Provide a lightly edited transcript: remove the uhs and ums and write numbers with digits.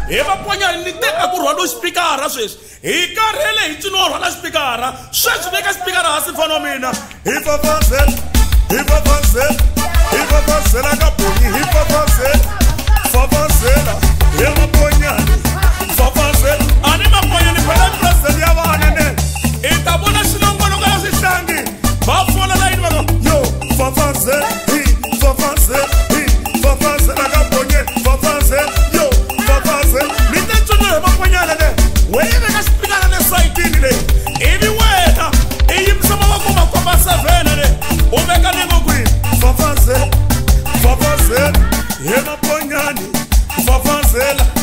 eva ponya nite akurwalo speaker sweswi hi karhele hi tsinoro la speaker sweswi veka speaker hasi mfana mina hi Fafazela ka bonyi hi Fafazela eva ponya Fafazela ani maponya ni phela president ya vana ne itabona sinongolo ka sihlangi bafona la yini bako yo Fafazela Fafazela ka bonyi Fafazela yo Fafazela nite tsuno maponya le wena ka speaker le site ni le everywhere eyimsama wako makoma 7 le ubeka nengo kwi Fafazela yena ponyani Fafazela